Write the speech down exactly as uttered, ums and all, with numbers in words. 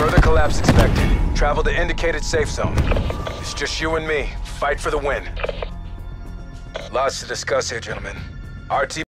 Further collapse expected. Travel to indicated safe zone. It's just you and me. Fight for the win. Lots to discuss here, gentlemen. R T